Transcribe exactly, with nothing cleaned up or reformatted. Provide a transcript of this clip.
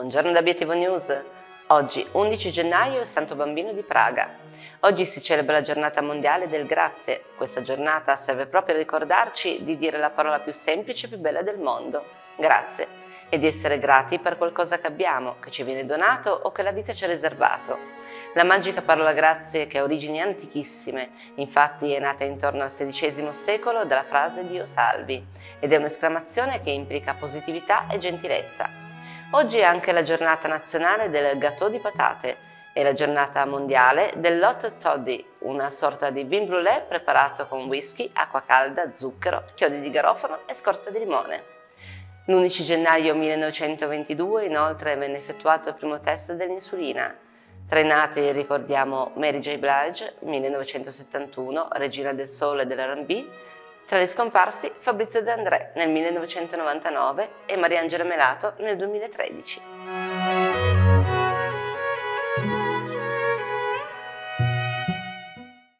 Buongiorno da Obiettivo News. Oggi, undici gennaio, è Santo Bambino di Praga. Oggi si celebra la giornata mondiale del grazie. Questa giornata serve proprio a ricordarci di dire la parola più semplice e più bella del mondo, grazie, e di essere grati per qualcosa che abbiamo, che ci viene donato o che la vita ci ha riservato. La magica parola grazie, che ha origini antichissime, infatti è nata intorno al sedicesimo secolo dalla frase Dio salvi, ed è un'esclamazione che implica positività e gentilezza. Oggi è anche la giornata nazionale del gâteau di patate e la giornata mondiale dell'hot toddy, una sorta di vin brûlé preparato con whisky, acqua calda, zucchero, chiodi di garofano e scorza di limone. L'undici gennaio millenovecentoventidue inoltre venne effettuato il primo test dell'insulina. Tra i nati ricordiamo Mary J. Blige, millenovecentosettantuno, regina del soul e dell'R and B, tra gli scomparsi Fabrizio De André nel millenovecentonovantanove e Mariangela Melato nel duemilatredici.